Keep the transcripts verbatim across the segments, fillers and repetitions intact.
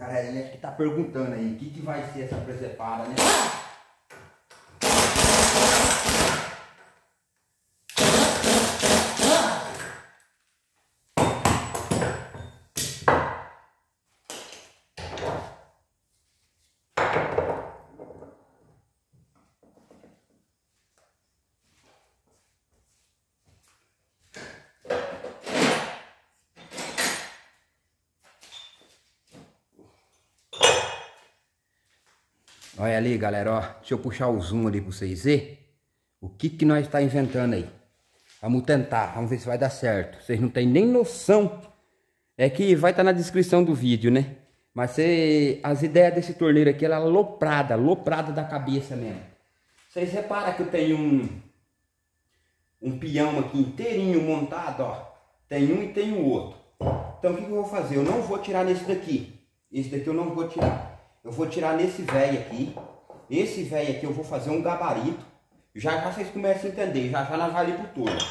cara aí acho que tá perguntando aí o que, que vai ser essa presepada, né? Olha ali, galera, ó. Deixa eu puxar o zoom ali pra vocês verem o que que nós tá inventando aí. Vamos tentar, vamos ver se vai dar certo. Vocês não têm nem noção. É que vai estar na descrição do vídeo, né? Mas cê, as ideias desse torneiro aqui, ela é aloprada, aloprada da cabeça mesmo. Vocês reparam que eu tenho um, um peão aqui inteirinho montado, ó. Tem um e tem o outro. Então o que, que eu vou fazer? Eu não vou tirar nesse daqui. Esse daqui eu não vou tirar. Eu vou tirar nesse velho aqui. Esse velho aqui eu vou fazer um gabarito. Já já vocês começam a entender. Já já nós vamos ali pro torno.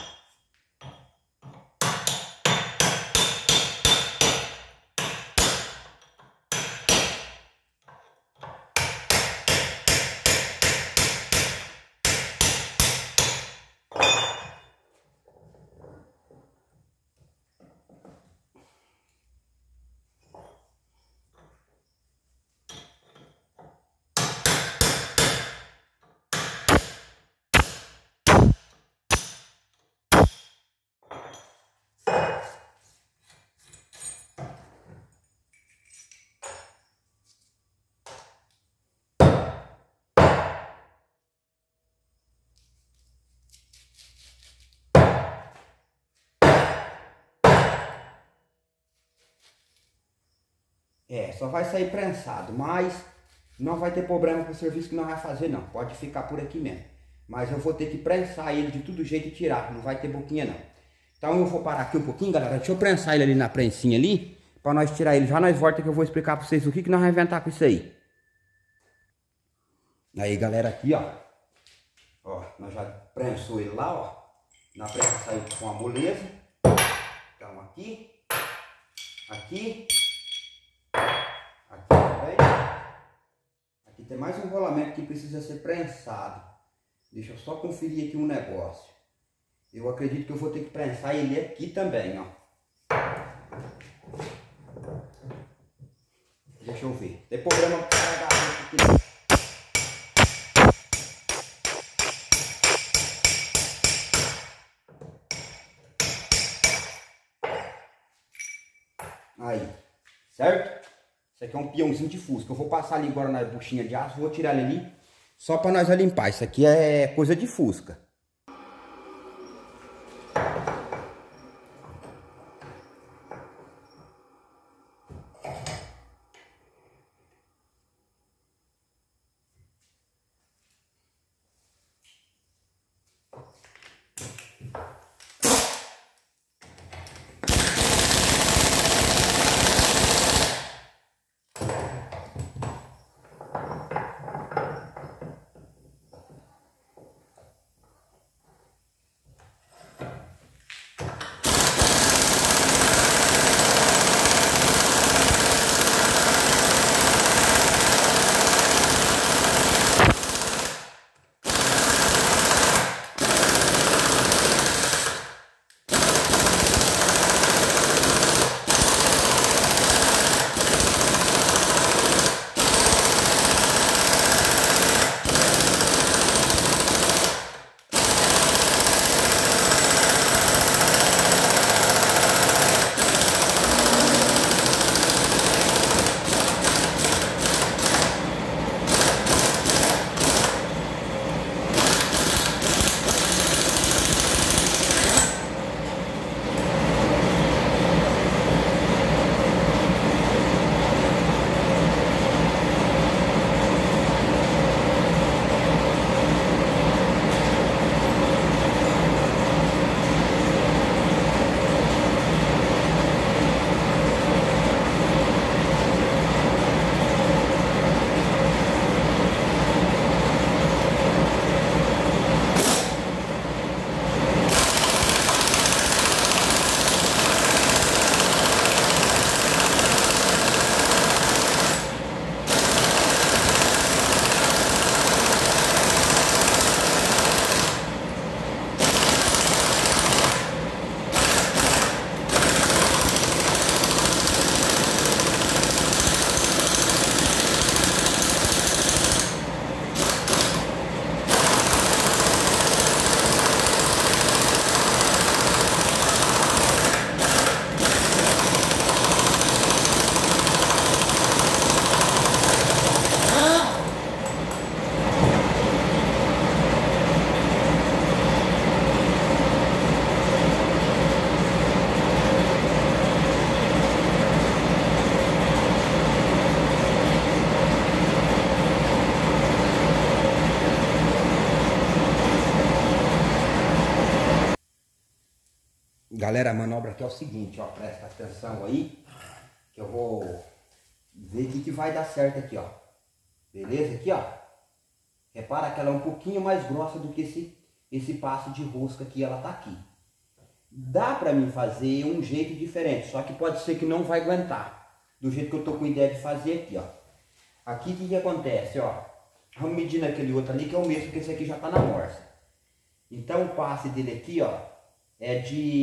É, só vai sair prensado, mas não vai ter problema com o serviço que nós vamos fazer não. Pode ficar por aqui mesmo. Mas eu vou ter que prensar ele de todo jeito e tirar, não vai ter boquinha não. Então eu vou parar aqui um pouquinho, galera. Deixa eu prensar ele ali na prensinha ali, para nós tirar ele. Já nós volta que eu vou explicar para vocês o que, que nós vamos inventar com isso aí. Aí, galera, aqui, ó. Ó, nós já prensou ele lá, ó. Na prensa saiu com a moleza. Então aqui, aqui. Aqui também. Aqui tem mais um rolamento que precisa ser prensado. Deixa eu só conferir aqui um negócio. Eu acredito que eu vou ter que prensar ele aqui também, ó. Deixa eu ver. Tem problema com carregamento aqui não. Aí, certo? Isso aqui é um peãozinho de fusca. Eu vou passar ali agora na buchinha de aço, vou tirar ele ali, só para nós limpar. Isso aqui é coisa de fusca. Galera, a manobra aqui é o seguinte, ó, presta atenção aí, que eu vou ver o que, que vai dar certo aqui, ó. Beleza? Aqui, ó. Repara que ela é um pouquinho mais grossa do que esse, esse passo de rosca que ela tá aqui. Dá pra mim fazer um jeito diferente, só que pode ser que não vai aguentar. Do jeito que eu tô com ideia de fazer aqui, ó. Aqui o que, que acontece, ó. Vamos medir naquele outro ali que é o mesmo, que esse aqui já tá na morsa. Então o passe dele aqui, ó, é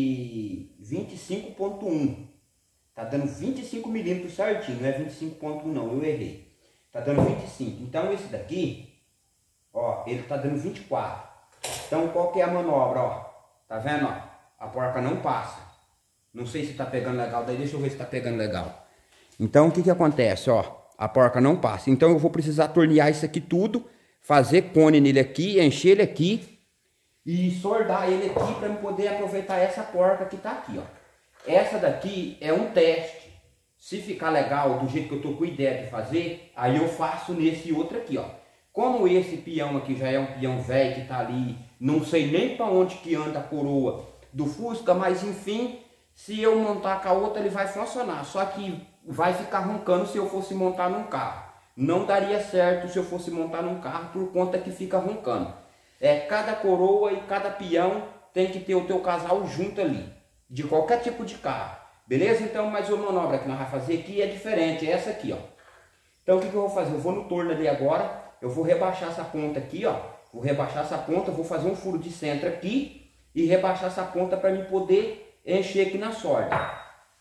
de vinte e cinco ponto um. Tá dando vinte e cinco milímetros certinho, não é vinte e cinco ponto um não, eu errei. Tá dando vinte e cinco. Então esse daqui, ó, ele tá dando vinte e quatro. Então qual que é a manobra, ó? Tá vendo, ó? A porca não passa. Não sei se tá pegando legal, daí deixa eu ver se tá pegando legal. Então o que que acontece, ó? A porca não passa. Então eu vou precisar tornear isso aqui tudo, fazer cone nele aqui, encher ele aqui e soldar ele aqui para eu poder aproveitar essa porca que tá aqui, ó. Essa daqui é um teste. Se ficar legal do jeito que eu tô com ideia de fazer, aí eu faço nesse outro aqui, ó. Como esse peão aqui já é um peão velho que tá ali, não sei nem para onde que anda a coroa do Fusca, mas enfim, se eu montar com a outra ele vai funcionar. Só que vai ficar roncando se eu fosse montar num carro. Não daria certo se eu fosse montar num carro por conta que fica roncando. É, cada coroa e cada peão tem que ter o teu casal junto ali, de qualquer tipo de carro. Beleza? Então, mais uma manobra que nós vamos fazer aqui é diferente, é essa aqui, ó. Então, o que, que eu vou fazer? Eu vou no torno ali agora, eu vou rebaixar essa ponta aqui, ó. Vou rebaixar essa ponta, vou fazer um furo de centro aqui e rebaixar essa ponta para me poder encher aqui na sorda.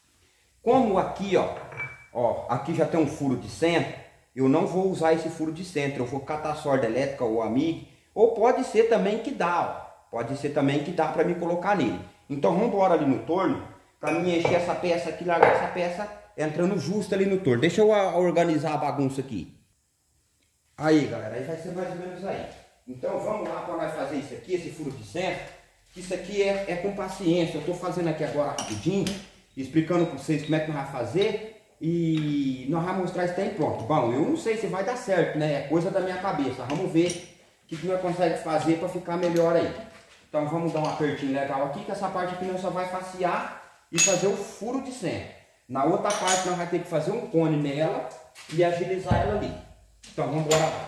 Como aqui, ó, ó, aqui já tem um furo de centro, eu não vou usar esse furo de centro, eu vou catar a sorda elétrica ou amigo, ou pode ser também que dá, ó. Pode ser também que dá para me colocar nele. Então vamos embora ali no torno, para mim encher essa peça aqui, largar essa peça entrando justo ali no torno. Deixa eu a, organizar a bagunça aqui. Aí, galera, aí vai ser mais ou menos aí. Então vamos lá para nós fazer isso aqui, esse furo de centro. Isso aqui é, é com paciência. Eu estou fazendo aqui agora rapidinho, explicando para vocês como é que nós vamos fazer. E nós vamos mostrar isso aí pronto. Bom, eu não sei se vai dar certo, né? É coisa da minha cabeça. Vamos ver o que, que nós conseguimos fazer para ficar melhor aí. Então vamos dar um apertinho legal aqui, que essa parte aqui nós só vai facear e fazer o furo de centro. Na outra parte nós vamos ter que fazer um cone nela e agilizar ela ali. Então vamos embora lá.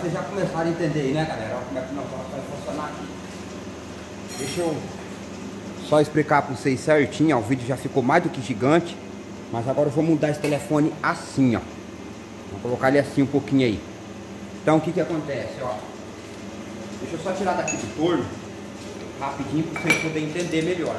vocês já começaram a entender aí, né, galera? Olha como é que o negócio vai funcionar aqui. Deixa eu só explicar para vocês certinho, ó, o vídeo já ficou mais do que gigante. Mas agora eu vou mudar esse telefone assim, ó. Vou colocar ele assim um pouquinho aí. Então o que que acontece, ó. Deixa eu só tirar daqui do torno rapidinho para vocês poderem entender melhor.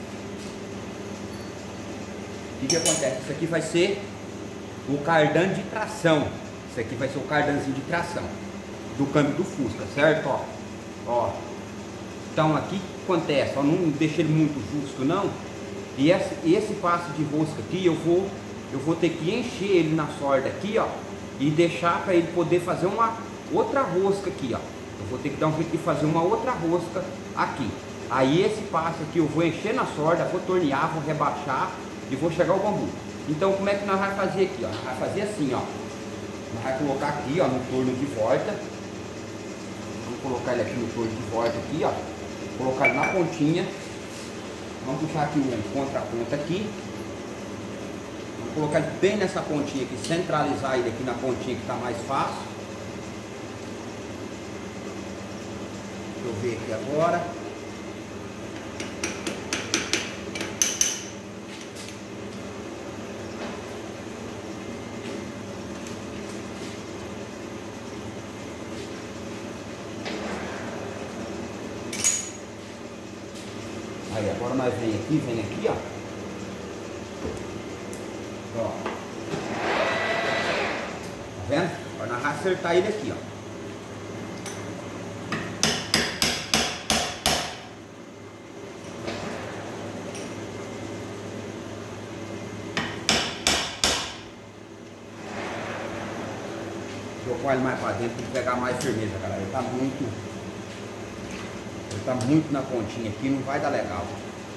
O que que acontece? Isso aqui vai ser o cardan de tração. Isso aqui vai ser o cardanzinho de tração do câmbio do Fusca, certo? Ó, ó. Então aqui o que acontece? Ó, não deixa ele muito justo não. E esse, esse passo de rosca aqui eu vou, eu vou ter que encher ele na solda aqui, ó. E deixar para ele poder fazer uma outra rosca aqui, ó. Eu vou ter que dar um jeito de fazer uma outra rosca aqui. Aí esse passo aqui eu vou encher na solda, vou tornear, vou rebaixar e vou chegar ao bambu. Então como é que nós vamos fazer aqui, ó? Nós vamos fazer assim, ó. Nós vamos colocar aqui, ó, no torno de volta. Vamos colocar ele aqui no torno de volta aqui, ó. Colocar ele na pontinha. Vamos puxar aqui o contraponto aqui. Vamos colocar ele bem nessa pontinha aqui, centralizar ele aqui na pontinha que está mais fácil. Deixa eu ver aqui agora. Aí agora nós vem aqui, vem aqui, ó. Ó. Tá vendo? Agora nós vamos acertar ele aqui, ó. Deixa eu pôr ele mais pra dentro para pegar mais firmeza, galera. Ele tá muito... Ele tá muito na pontinha aqui, não vai dar legal.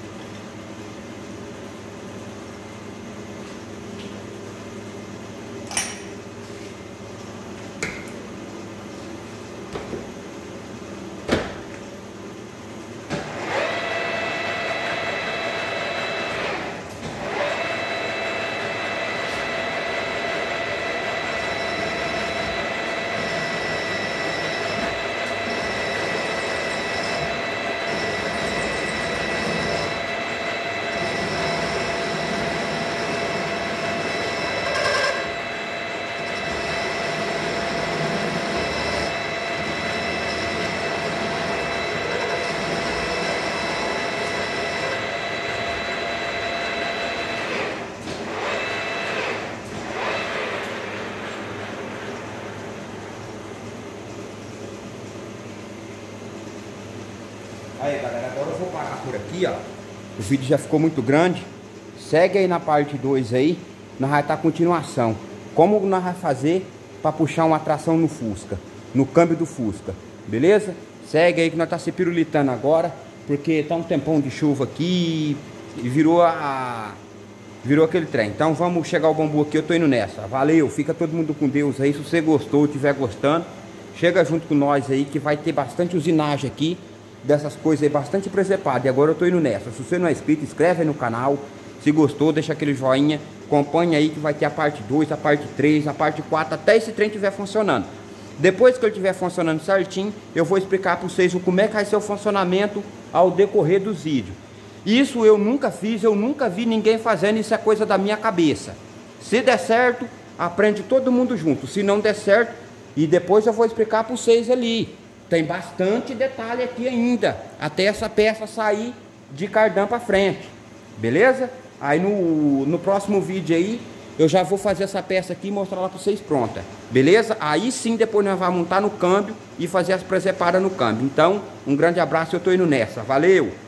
Aí galera, agora eu vou parar por aqui, ó. O vídeo já ficou muito grande. Segue aí na parte dois aí. Nós vamos estar continuação. Como nós vamos fazer para puxar uma tração no Fusca, no câmbio do Fusca, beleza? Segue aí que nós tá se pirulitando agora, porque tá um tempão de chuva aqui e virou a... virou aquele trem. Então vamos chegar ao bambu aqui, eu tô indo nessa. Valeu, fica todo mundo com Deus aí. Se você gostou, estiver gostando, chega junto com nós aí que vai ter bastante usinagem aqui dessas coisas aí, bastante presepada. E agora eu tô indo nessa. Se você não é inscrito, inscreve aí no canal. Se gostou, deixa aquele joinha. Acompanha aí que vai ter a parte dois, a parte três, a parte quatro, até esse trem estiver funcionando. Depois que ele estiver funcionando certinho, eu vou explicar para vocês o como é que vai ser o funcionamento ao decorrer dos vídeos. Isso eu nunca fiz, eu nunca vi ninguém fazendo, isso é coisa da minha cabeça. Se der certo, aprende todo mundo junto. Se não der certo, e depois eu vou explicar para vocês ali. Tem bastante detalhe aqui ainda, até essa peça sair de cardan para frente, beleza? Aí no, no próximo vídeo aí, eu já vou fazer essa peça aqui e mostrar lá para vocês pronta, beleza? Aí sim, depois nós vamos montar no câmbio e fazer as presepadas no câmbio. Então, um grande abraço, eu tô indo nessa, valeu!